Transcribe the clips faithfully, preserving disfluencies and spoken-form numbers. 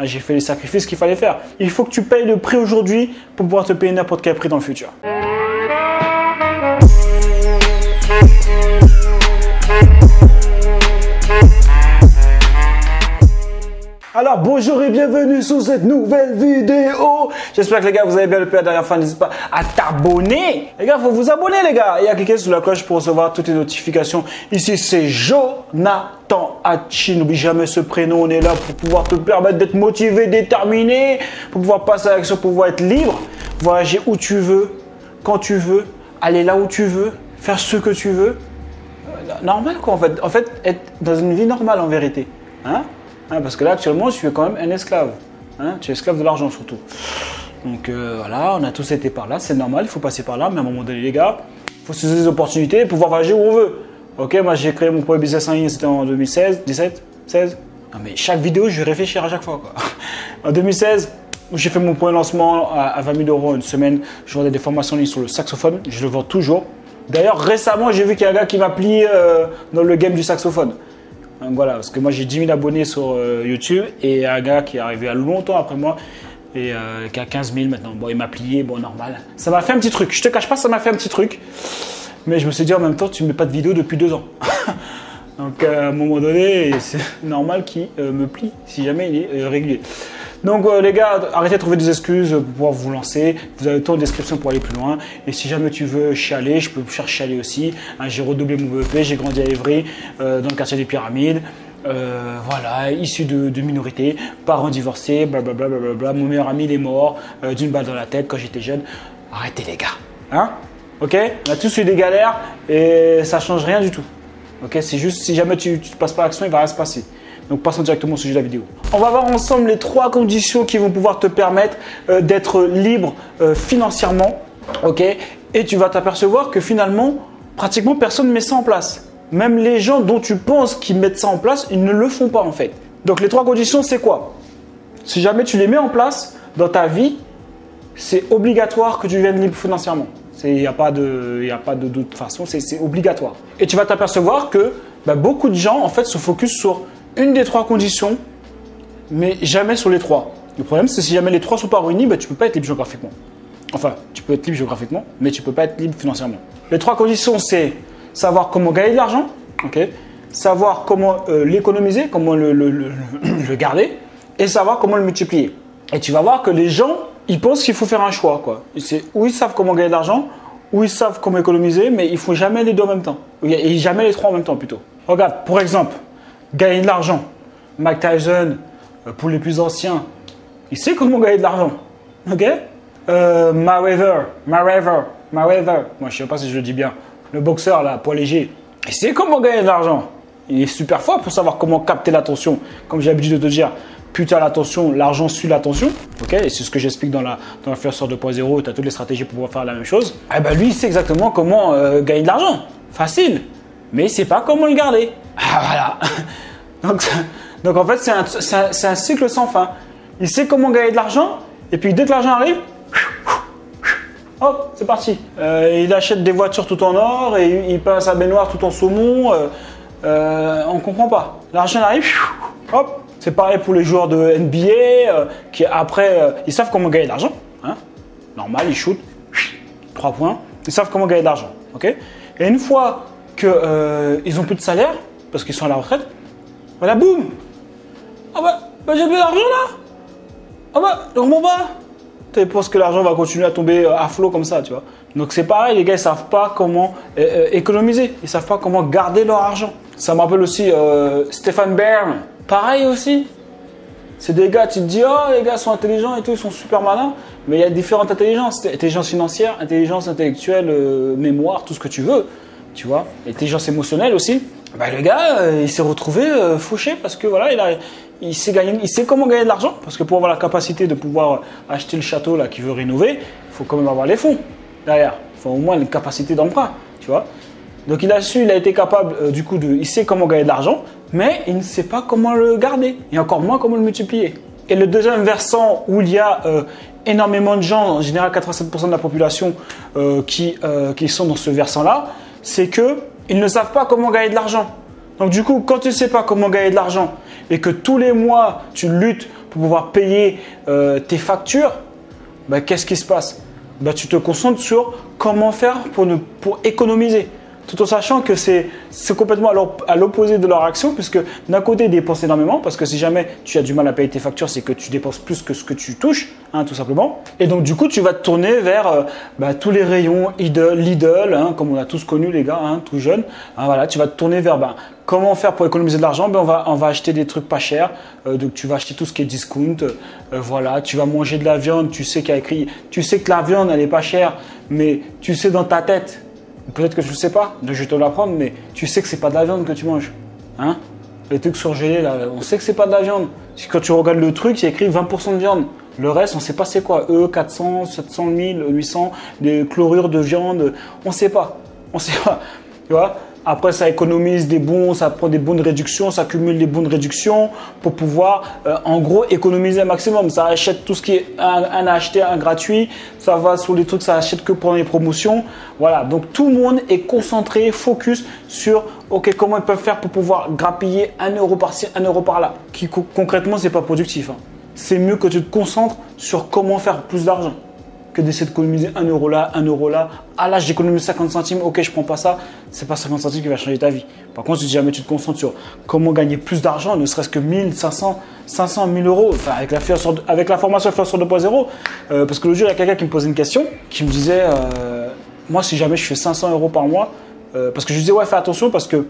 J'ai fait les sacrifices qu'il fallait faire. Il faut que tu payes le prix aujourd'hui pour pouvoir te payer n'importe quel prix dans le futur. Alors bonjour et bienvenue sur cette nouvelle vidéo. J'espère que les gars vous avez bien le la dernière fois. N'hésitez pas à t'abonner. Les gars, il faut vous abonner les gars. Et à cliquer sur la cloche pour recevoir toutes les notifications. Ici c'est Jonathan Hachi. N'oublie jamais ce prénom. On est là pour pouvoir te permettre d'être motivé, déterminé, pour pouvoir passer à l'action, pour pouvoir être libre, voyager où tu veux, quand tu veux, aller là où tu veux, faire ce que tu veux. Normal quoi en fait. En fait, être dans une vie normale en vérité. Hein? Hein, parce que là, actuellement, je suis quand même un esclave. Hein, tu es esclave de l'argent surtout. Donc euh, voilà, on a tous été par là, c'est normal, il faut passer par là. Mais à un moment donné, les gars, il faut saisir des opportunités et pouvoir voyager où on veut. Ok, moi j'ai créé mon premier business en ligne, c'était en deux mille seize, dix-sept, seize. Non mais chaque vidéo, je vais réfléchir à chaque fois. Quoi. En deux mille seize, j'ai fait mon premier lancement à vingt mille euros en une semaine. Je vendais des formations en ligne sur le saxophone, je le vends toujours. D'ailleurs, récemment, j'ai vu qu'il y a un gars qui m'a plié euh, dans le game du saxophone. Donc voilà, parce que moi j'ai dix mille abonnés sur euh, YouTube et un gars qui est arrivé à longtemps après moi et euh, qui a quinze mille maintenant. Bon, il m'a plié, bon, normal. Ça m'a fait un petit truc, je te cache pas, ça m'a fait un petit truc. Mais je me suis dit en même temps, tu ne mets pas de vidéo depuis deux ans. Donc euh, à un moment donné, c'est normal qu'il euh, me plie si jamais il est euh, régulier. Donc euh, les gars, arrêtez de trouver des excuses pour pouvoir vous lancer. Vous avez tout en description pour aller plus loin. Et si jamais tu veux chialer, je peux faire chialer aussi. Hein, j'ai redoublé mon B E P, j'ai grandi à Évry, euh, dans le quartier des Pyramides. Euh, voilà, issu de, de minorités, parents divorcés, blablabla. Bla, bla, bla. Mon meilleur ami il est mort euh, d'une balle dans la tête quand j'étais jeune. Arrêtez les gars. Hein? Ok? On a tous eu des galères et ça change rien du tout. Ok? C'est juste si jamais tu ne passes pas à l'action, il va rien se passer. Donc passons directement au sujet de la vidéo. On va voir ensemble les trois conditions qui vont pouvoir te permettre euh, d'être libre euh, financièrement. Ok? Et tu vas t'apercevoir que finalement, pratiquement personne ne met ça en place. Même les gens dont tu penses qu'ils mettent ça en place, ils ne le font pas en fait. Donc les trois conditions, c'est quoi? Si jamais tu les mets en place dans ta vie, c'est obligatoire que tu deviennes libre financièrement. Il n'y a pas de, y a pas de toute façon, c'est obligatoire. Et tu vas t'apercevoir que bah, beaucoup de gens en fait se focusent sur une des trois conditions, mais jamais sur les trois. Le problème, c'est si jamais les trois ne sont pas réunis, bah, tu ne peux pas être libre géographiquement. Enfin, tu peux être libre géographiquement, mais tu ne peux pas être libre financièrement. Les trois conditions, c'est savoir comment gagner de l'argent, okay, savoir comment euh, l'économiser, comment le, le, le, le garder, et savoir comment le multiplier. Et tu vas voir que les gens, ils pensent qu'il faut faire un choix. Quoi. Ou ils savent comment gagner de l'argent, ou ils savent comment économiser, mais il ne faut jamais les deux en même temps. Et jamais les trois en même temps plutôt. Regarde, pour exemple, gagner de l'argent. Mike Tyson, pour les plus anciens, il sait comment gagner de l'argent. Ok? Euh, Mayweather, Mayweather, Mayweather. Moi, je ne sais pas si je le dis bien. Le boxeur, là, poids léger, il sait comment gagner de l'argent. Il est super fort pour savoir comment capter l'attention. Comme j'ai l'habitude de te dire, plus tu as l'attention, l'argent suit l'attention. Ok? Et c'est ce que j'explique dans la dans l'influenceur deux point zéro. Tu as toutes les stratégies pour pouvoir faire la même chose. Eh ben, lui, il sait exactement comment euh, gagner de l'argent. Facile. Mais il ne sait pas comment le garder. Ah, voilà. Donc, donc en fait, c'est un, un, un cycle sans fin. Il sait comment gagner de l'argent, et puis dès que l'argent arrive, hop, c'est parti. Euh, il achète des voitures tout en or, et il peint sa baignoire tout en saumon. Euh, euh, on ne comprend pas. L'argent arrive, hop. C'est pareil pour les joueurs de N B A, euh, qui après, euh, ils savent comment gagner de l'argent. Hein? Normal, ils shootent, trois points. Ils savent comment gagner de l'argent. Okay? Et une fois qu'ils euh, n'ont plus de salaire, parce qu'ils sont à la retraite, voilà, boum! Ah bah, bah j'ai plus d'argent là! Ah bah, je comprends pas! Tu penses que l'argent va continuer à tomber à flot comme ça, tu vois. Donc c'est pareil, les gars, ils savent pas comment euh, économiser, ils savent pas comment garder leur argent. Ça me rappelle aussi euh, Stéphane Bern, pareil aussi. C'est des gars, tu te dis, oh, les gars sont intelligents et tout, ils sont super malins, mais il y a différentes intelligences, intelligence financière, intelligence intellectuelle, euh, mémoire, tout ce que tu veux, tu vois. Intelligence émotionnelle aussi. Bah, le gars, euh, il s'est retrouvé euh, fauché parce que voilà, il, a, il, sait gagner, il sait comment gagner de l'argent. Parce que pour avoir la capacité de pouvoir acheter le château là qu'il veut rénover, il faut quand même avoir les fonds derrière. Il faut au moins une capacité d'emprunt, tu vois. Donc il a su, il a été capable euh, du coup de, il sait comment gagner de l'argent, mais il ne sait pas comment le garder et encore moins comment le multiplier. Et le deuxième versant où il y a euh, énormément de gens, en général quatre-vingt-sept pour cent de la population euh, qui, euh, qui sont dans ce versant-là, c'est que ils ne savent pas comment gagner de l'argent. Donc du coup, quand tu ne sais pas comment gagner de l'argent et que tous les mois, tu luttes pour pouvoir payer euh, tes factures, bah, qu'est-ce qui se passe? Bah, tu te concentres sur comment faire pour, ne, pour économiser. Tout en sachant que c'est complètement à l'opposé de leur action, puisque d'un côté, ils dépensent énormément, parce que si jamais tu as du mal à payer tes factures, c'est que tu dépenses plus que ce que tu touches, hein, tout simplement. Et donc, du coup, tu vas te tourner vers euh, bah, tous les rayons Lidl, Lidl hein, comme on a tous connu, les gars, hein, tout jeunes. Hein, voilà, tu vas te tourner vers bah, comment faire pour économiser de l'argent. Ben, on, va, on va acheter des trucs pas chers. Euh, donc, tu vas acheter tout ce qui est discount. Euh, voilà, tu vas manger de la viande. Tu sais qu'il y a écrit, tu sais que la viande, elle n'est pas chère, mais tu sais dans ta tête. Peut-être que tu ne sais pas, donc je vais te l'apprendre, mais tu sais que c'est pas de la viande que tu manges. Hein? Les trucs surgelés, là, on sait que c'est pas de la viande. Quand tu regardes le truc, il y a écrit vingt pour cent de viande. Le reste, on ne sait pas c'est quoi. E, quatre cents, sept cent mille, huit cents, des chlorures de viande, on ne sait pas. On sait pas. Tu vois? Après, ça économise des bons, ça prend des bons de réduction, ça cumule des bons de réduction pour pouvoir, euh, en gros, économiser un maximum. Ça achète tout ce qui est un, un acheté, un gratuit. Ça va sur les trucs, ça achète que pendant les promotions. Voilà. Donc, tout le monde est concentré, focus sur, OK, comment ils peuvent faire pour pouvoir grappiller un euro par-ci, un euro par-là. Qui, concrètement, c'est pas productif. Hein. C'est mieux que tu te concentres sur comment faire plus d'argent que d'essayer d'économiser un euro là, un euro là. Ah là, j'économise cinquante centimes, ok, je prends pas ça. C'est pas cinquante centimes qui va changer ta vie. Par contre, si jamais tu te concentres sur comment gagner plus d'argent, ne serait-ce que mille, cinq cents, cinq cents, mille euros, enfin, avec la, avec la formation Influenceur deux point zéro, euh, parce que le jour, il y a quelqu'un qui me posait une question, qui me disait, euh, moi, si jamais je fais cinq cents euros par mois, euh, parce que je lui disais, ouais, fais attention parce que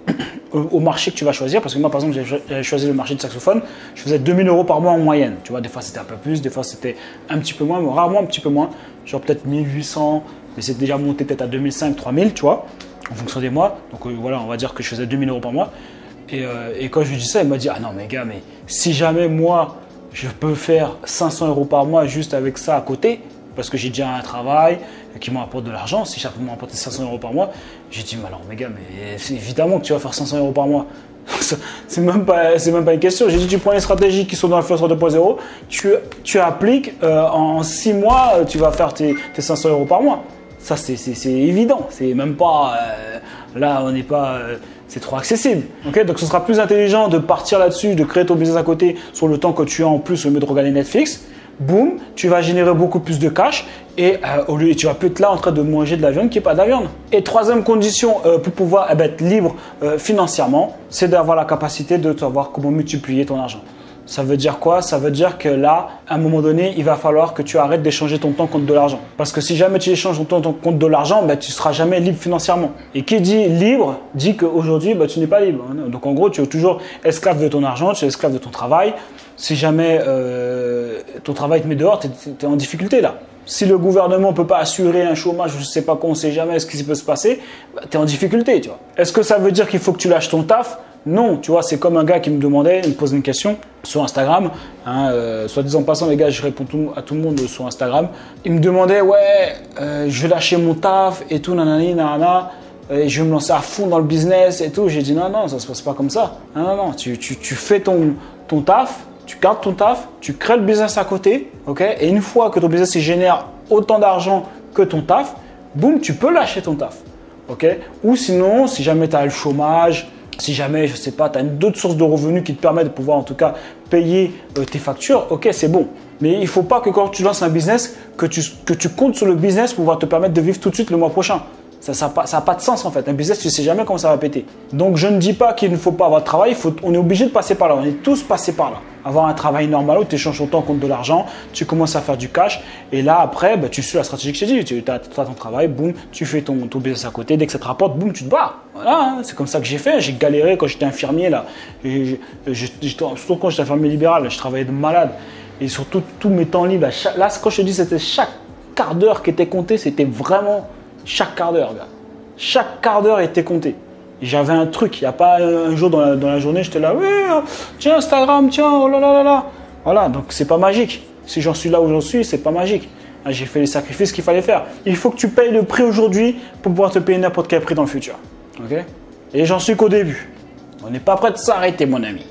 au marché que tu vas choisir, parce que moi par exemple j'ai choisi le marché de saxophone, je faisais deux mille euros par mois en moyenne, tu vois, des fois c'était un peu plus, des fois c'était un petit peu moins, mais rarement un petit peu moins, genre peut-être mille huit cents, mais c'est déjà monté peut-être à deux mille cinq, trois mille, tu vois, en fonction des mois, donc euh, voilà, on va dire que je faisais deux mille euros par mois, et, euh, et quand je lui dis ça, il m'a dit, ah non mais gars, mais si jamais moi je peux faire cinq cents euros par mois juste avec ça à côté, parce que j'ai déjà un travail qui m'apporte de l'argent, si ça peut m'apporter cinq cents euros par mois, j'ai dit, mais alors, mes gars, mais évidemment que tu vas faire cinq cents euros par mois. C'est même pas, c'est même pas une question. J'ai dit, tu prends les stratégies qui sont dans Influenceur deux point zéro, tu, tu appliques, euh, en six mois, tu vas faire tes, tes cinq cents euros par mois. Ça, c'est évident. C'est même pas, euh, là, on n'est pas, euh, c'est trop accessible. Okay, donc, ce sera plus intelligent de partir là-dessus, de créer ton business à côté sur le temps que tu as en plus au lieu de regarder Netflix. Boum, tu vas générer beaucoup plus de cash et euh, au lieu, tu vas plus être là en train de manger de la viande qui n'est pas de la viande. Et troisième condition euh, pour pouvoir eh ben, être libre euh, financièrement, c'est d'avoir la capacité de savoir comment multiplier ton argent. Ça veut dire quoi? Ça veut dire que là, à un moment donné, il va falloir que tu arrêtes d'échanger ton temps contre de l'argent. Parce que si jamais tu échanges ton temps contre de l'argent, ben, tu ne seras jamais libre financièrement. Et qui dit libre, dit qu'aujourd'hui, ben, tu n'es pas libre. Donc en gros, tu es toujours esclave de ton argent, tu es esclave de ton travail. Si jamais euh, ton travail te met dehors, tu es, es en difficulté là. Si le gouvernement ne peut pas assurer un chômage, je ne sais pas quoi, on ne sait jamais ce qui peut se passer, ben, tu es en difficulté. Tu vois. Est-ce que ça veut dire qu'il faut que tu lâches ton taf? Non, tu vois, c'est comme un gars qui me demandait, il me posait une question sur Instagram. Hein, euh, soit disant passant, les gars, je réponds tout, à tout le monde sur Instagram. Il me demandait, ouais, euh, je vais lâcher mon taf et tout, nanani, nanana, et je vais me lancer à fond dans le business et tout. J'ai dit, non, non, ça ne se passe pas comme ça. Non, non, non, tu, tu, tu fais ton, ton taf, tu gardes ton taf, tu crées le business à côté, ok? Et une fois que ton business il génère autant d'argent que ton taf, boum, tu peux lâcher ton taf, ok? Ou sinon, si jamais tu as le chômage, si jamais, je ne sais pas, tu as d'autres sources de revenus qui te permettent de pouvoir en tout cas payer euh, tes factures, ok, c'est bon. Mais il ne faut pas que quand tu lances un business, que tu, que tu comptes sur le business pour pouvoir te permettre de vivre tout de suite le mois prochain. Ça n'a pas, pas de sens en fait. Un business, tu ne sais jamais comment ça va péter. Donc, je ne dis pas qu'il ne faut pas avoir de travail. Il faut, on est obligé de passer par là. On est tous passés par là. Avoir un travail normal où tu échanges ton temps contre de l'argent, tu commences à faire du cash. Et là, après, bah, tu suis la stratégie que je t'ai dit. Tu as, as ton travail, boum, tu fais ton, ton business à côté. Dès que ça te rapporte, boum, tu te bats. Voilà, hein, c'est comme ça que j'ai fait. J'ai galéré quand j'étais infirmier. Là. Et surtout quand j'étais infirmier libéral, je travaillais de malade. Et surtout, tous mes temps libres. Chaque, là, quand je te dis, c'était chaque quart d'heure qui était compté. C'était vraiment chaque quart d'heure, gars. Chaque quart d'heure était compté. J'avais un truc. Il n'y a pas un jour dans la, dans la journée, j'étais là, oui, tiens, Instagram, tiens, oh là là là là. Voilà, donc c'est pas magique. Si j'en suis là où j'en suis, c'est pas magique. J'ai fait les sacrifices qu'il fallait faire. Il faut que tu payes le prix aujourd'hui pour pouvoir te payer n'importe quel prix dans le futur. Ok? Et j'en suis qu'au début. On n'est pas prêt de s'arrêter, mon ami.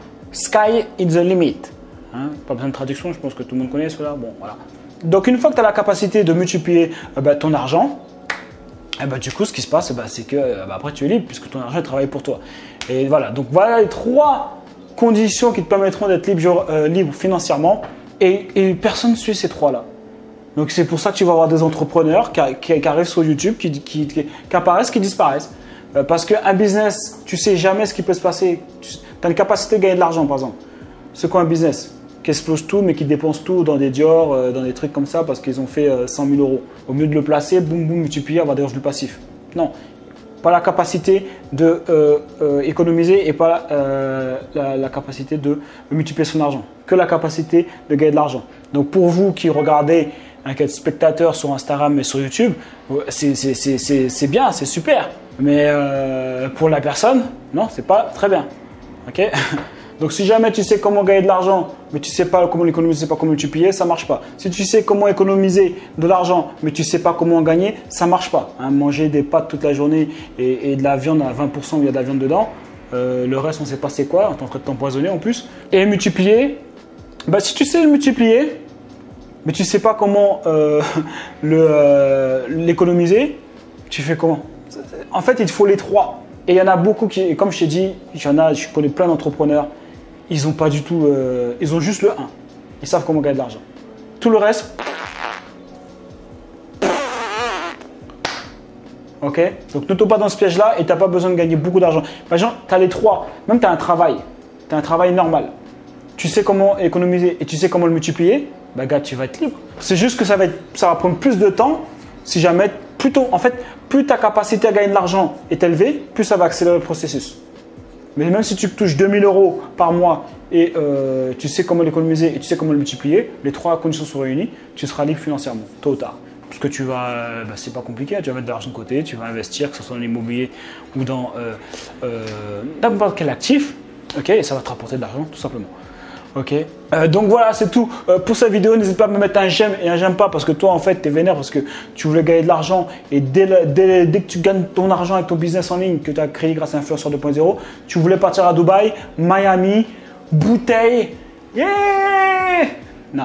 Sky is the limit. Hein? Pas besoin de traduction, je pense que tout le monde connaît cela. Bon, voilà. Donc, une fois que tu as la capacité de multiplier euh, bah, ton argent, et bah, du coup, ce qui se passe, bah, c'est que bah, après tu es libre puisque ton argent travaille pour toi. Et voilà, donc voilà les trois conditions qui te permettront d'être libre, euh, libre financièrement. Et, et personne ne suit ces trois-là. Donc c'est pour ça que tu vas avoir des entrepreneurs qui, qui, qui arrivent sur YouTube, qui, qui, qui, qui apparaissent, qui disparaissent. Euh, parce qu'un business, tu ne sais jamais ce qui peut se passer. Tu as une capacité de gagner de l'argent, par exemple. C'est quoi un business? Qui explose tout, mais qui dépense tout dans des Dior, euh, dans des trucs comme ça, parce qu'ils ont fait euh, cent mille euros. Au mieux de le placer, boum, boum, multiplier, avoir des revenus passifs. Non. Pas la capacité de euh, euh, économiser et pas euh, la, la capacité de multiplier son argent, que la capacité de gagner de l'argent. Donc pour vous qui regardez un cas de spectateur sur Instagram et sur YouTube, c'est bien, c'est super. Mais euh, pour la personne, non, c'est pas très bien. Ok? Donc si jamais tu sais comment gagner de l'argent, mais tu ne sais pas comment l'économiser, tu ne sais pas comment multiplier, ça ne marche pas. Si tu sais comment économiser de l'argent, mais tu ne sais pas comment en gagner, ça ne marche pas. Hein, manger des pâtes toute la journée et, et de la viande à vingt pour cent où il y a de la viande dedans, euh, le reste on ne sait pas c'est quoi, on est en train de t'empoisonner en plus. Et multiplier, bah, si tu sais le multiplier, mais tu ne sais pas comment euh, l'économiser, euh, tu fais comment? En fait, il te faut les trois. Et il y en a beaucoup qui, comme je t'ai dit, y en a, je connais plein d'entrepreneurs. Ils ont pas du tout, euh, ils ont juste le un. Ils savent comment gagner de l'argent. Tout le reste, ok. Donc ne tombe pas dans ce piège-là et tu n'as pas besoin de gagner beaucoup d'argent. Par exemple, tu as les trois. Même tu as un travail, tu as un travail normal. Tu sais comment économiser et tu sais comment le multiplier, bah gars, tu vas être libre. C'est juste que ça va, être, ça va prendre plus de temps si jamais, plutôt, en fait, plus ta capacité à gagner de l'argent est élevée, plus ça va accélérer le processus. Mais même si tu touches deux mille euros par mois et euh, tu sais comment l'économiser et tu sais comment le multiplier, les trois conditions sont réunies, tu seras libre financièrement, tôt ou tard. Parce que tu vas, euh, bah, c'est pas compliqué, tu vas mettre de l'argent de côté, tu vas investir, que ce soit dans l'immobilier ou dans euh, euh, n'importe quel actif, ok, et ça va te rapporter de l'argent tout simplement. Ok, euh, donc voilà, c'est tout euh, pour cette vidéo. N'hésite pas à me mettre un j'aime et un j'aime pas parce que toi en fait tu es vénère parce que tu voulais gagner de l'argent et dès, le, dès, dès que tu gagnes ton argent avec ton business en ligne que tu as créé grâce à Influenceur deux point zéro, tu voulais partir à Dubaï, Miami, bouteille, yeah. Non,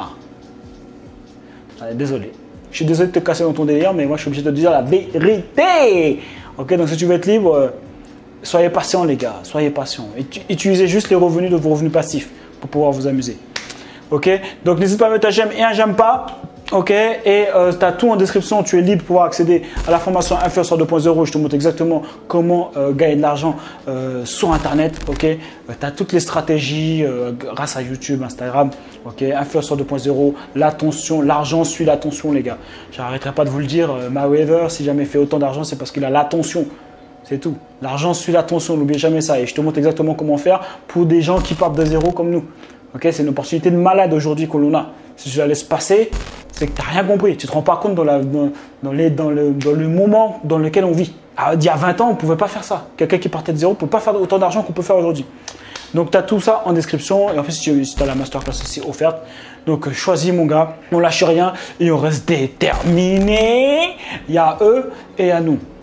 allez, désolé, je suis désolé de te casser dans ton délire, mais moi je suis obligé de te dire la vérité. Ok, donc si tu veux être libre, euh, soyez patient les gars, soyez patient. Utilisez juste les revenus de vos revenus passifs pour pouvoir vous amuser. Ok, donc n'hésite pas à mettre un j'aime et un j'aime pas. Ok, et euh, tu as tout en description. Tu es libre pour pouvoir accéder à la formation Influenceur deux point zéro. Je te montre exactement comment euh, gagner de l'argent euh, sur Internet. Ok, euh, tu as toutes les stratégies euh, grâce à YouTube, Instagram. Ok, Influenceur deux point zéro. L'attention, l'argent suit l'attention, les gars. J'arrêterai pas de vous le dire. Euh, Mayweather, si jamais il fait autant d'argent, c'est parce qu'il a l'attention. C'est tout. L'argent suit l'attention, n'oubliez jamais ça. Et je te montre exactement comment faire pour des gens qui partent de zéro comme nous. Okay, c'est une opportunité de malade aujourd'hui que l'on a. Si tu la laisses passer, c'est que tu n'as rien compris. Tu ne te rends pas compte dans, la, dans, dans, les, dans, le, dans le moment dans lequel on vit. Alors, il y a vingt ans, on ne pouvait pas faire ça. Quelqu'un qui partait de zéro ne peut pas faire autant d'argent qu'on peut faire aujourd'hui. Donc, tu as tout ça en description. Et en fait, si tu si as la masterclass aussi offerte, donc choisis mon gars. On lâche rien et on reste déterminé. Il y a eux et à nous.